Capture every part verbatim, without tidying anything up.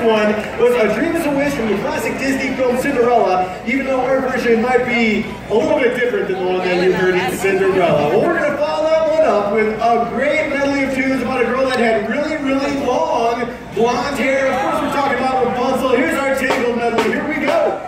one was A Dream is a Wish from the classic Disney film Cinderella, even though our version might be a little bit different than the one that you heard in Cinderella. Well, we're going to follow that one up with a great medley of tunes about a girl that had really, really long blonde hair. Of course, we're talking about Rapunzel. Here's our Tangled medley. Here we go.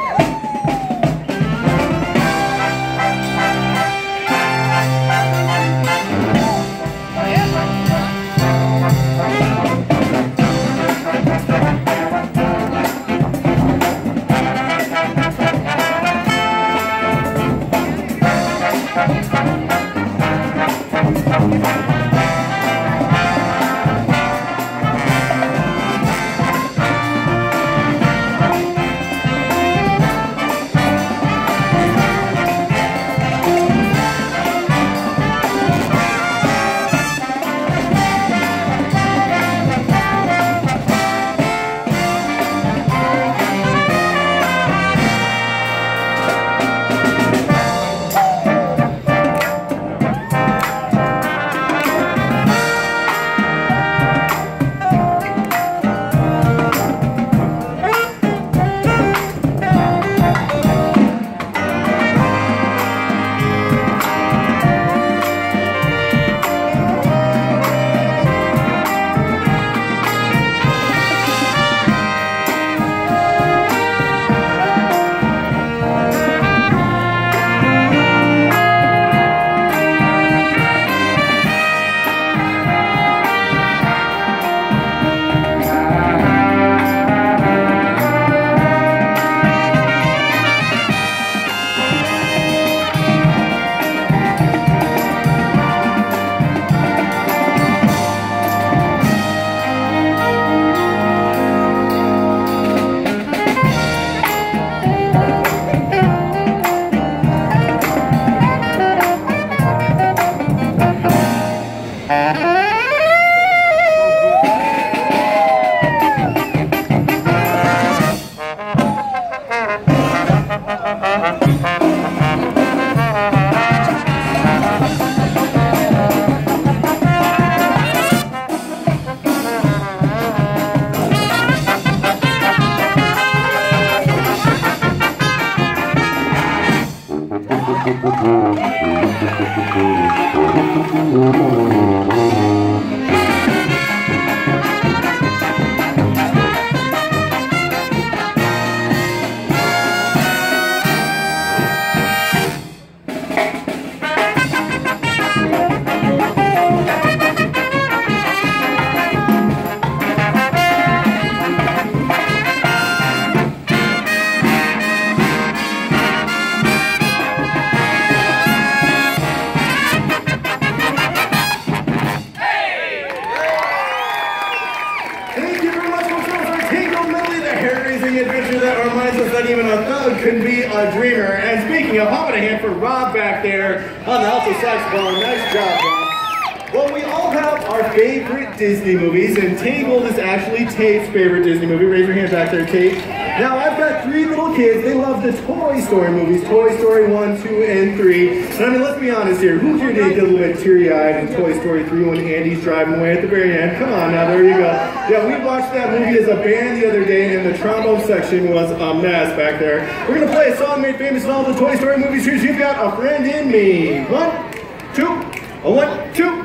Adventure that reminds us that even a thug can be a dreamer. And speaking of, how about a hand for Rob back there on the alto saxophone. Nice job, Rob. Well, we all have our favorite Disney movies, and Tangled is actually Tate's favorite Disney movie. Raise your hand back there, Tate. Now, I've got three little kids. They love the Toy Story movies, Toy Story one, two, and three. And I mean, let's be honest here. Who here did get a little bit teary-eyed in Toy Story three when Andy's driving away at the very end? Come on now, there you go. Yeah, we watched that movie as a band the other day, and the trombone section was a mess back there. We're going to play a song made famous in all the Toy Story movies. Here's You've Got a Friend in Me. One, two, a one, two.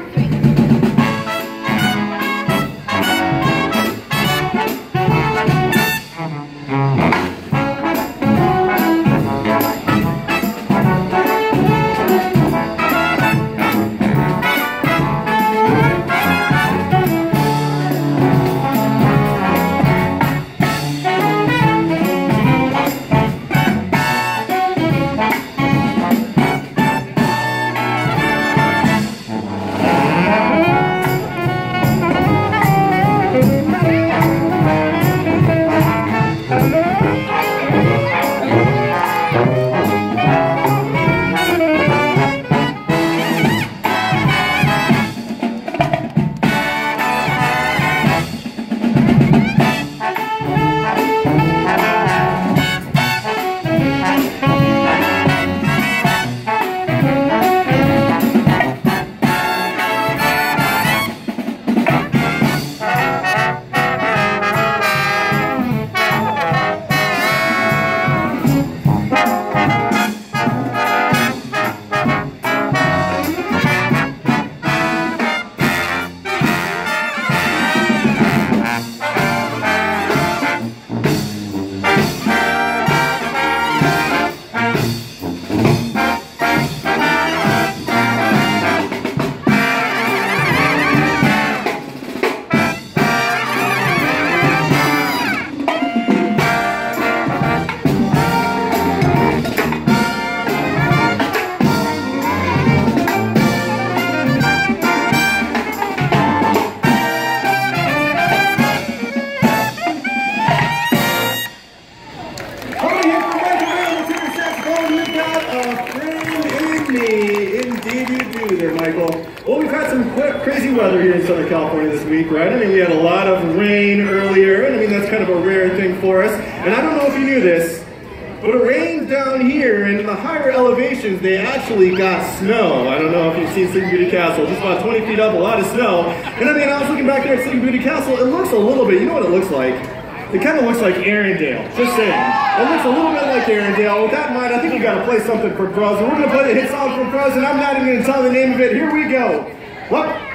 weather here in Southern California this week, right? I mean, we had a lot of rain earlier, and I mean, that's kind of a rare thing for us. And I don't know if you knew this, but it rains down here, and in the higher elevations, they actually got snow. I don't know if you've seen Sleeping Beauty Castle, just about twenty feet up, a lot of snow. And I mean, I was looking back there at Sleeping Beauty Castle, it looks a little bit, you know what it looks like? It kind of looks like Arendelle, just saying. It looks a little bit like Arendelle. With that in mind, I think we got to play something for Cruz. We're going to play the hit song from Cruz, and I'm not even going to tell the name of it. Here we go. What?